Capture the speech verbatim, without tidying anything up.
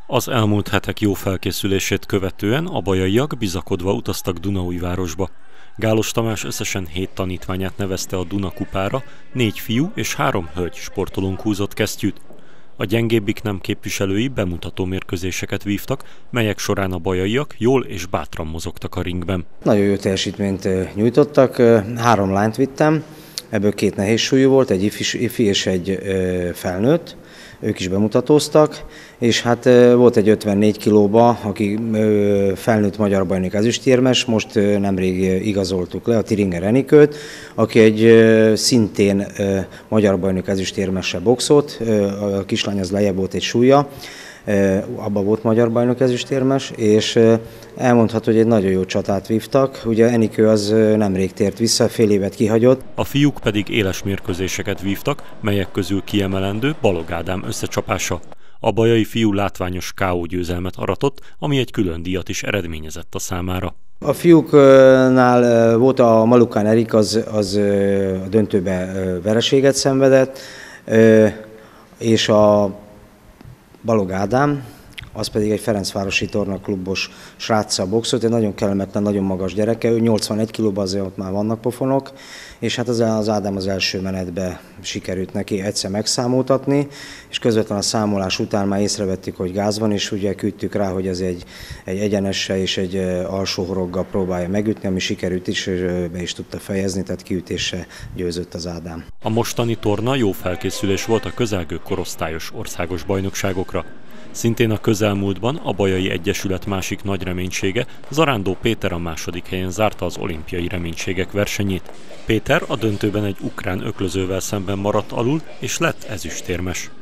Az elmúlt hetek jó felkészülését követően a bajaiak bizakodva utaztak Dunaújvárosba. Gálos Tamás összesen hét tanítványát nevezte a Duna kupára, négy fiú és három hölgy sportolónk húzott kesztyűt. A gyengébbik nem képviselői bemutató mérkőzéseket vívtak, melyek során a bajaiak jól és bátran mozogtak a ringben. Nagyon jó teljesítményt nyújtottak, három lányt vittem, ebből két nehéz súlyú volt, egy ifi és egy felnőtt. Ők is bemutatóztak, és hát volt egy ötvennégy kilóba, aki felnőtt magyar bajnok ezüstérmes, most nemrég igazoltuk le a Thiringer Enikőt, aki egy szintén magyar bajnok ezüstérmessel boxolt, a kislány az lejjebb volt egy súlya, abban volt magyar bajnok ezüstérmes, és elmondható, hogy egy nagyon jó csatát vívtak. Ugye Enikő az nemrég tért vissza, fél évet kihagyott. A fiúk pedig éles mérkőzéseket vívtak, melyek közül kiemelendő Balog Ádám összecsapása. A bajai fiú látványos ká ó győzelmet aratott, ami egy külön díjat is eredményezett a számára. A fiúknál volt a Malukán Erik, az, az a döntőbe vereséget szenvedett, és a Balog Ádám, az pedig egy Ferencvárosi tornaklubos sráccal boxolt, egy nagyon kellemetlen, nagyon magas gyereke, ő nyolcvanegy kilóban, azért ott már vannak pofonok, és hát az, az Ádám az első menetben sikerült neki egyszer megszámoltatni, és közvetlen a számolás után már észrevettük, hogy gáz van, és ugye küldtük rá, hogy ez egy, egy egyenessel és egy alsó horoggal próbálja megütni, ami sikerült is, és be is tudta fejezni, tehát kiütése győzött az Ádám. A mostani torna jó felkészülés volt a közelgő korosztályos országos bajnokságokra. Szintén a közelmúltban a Bajai Egyesület másik nagy reménysége, Zarándó Péter a második helyen zárta az olimpiai reménységek versenyét. Péter a döntőben egy ukrán öklözővel szemben maradt alul, és lett ezüstérmes.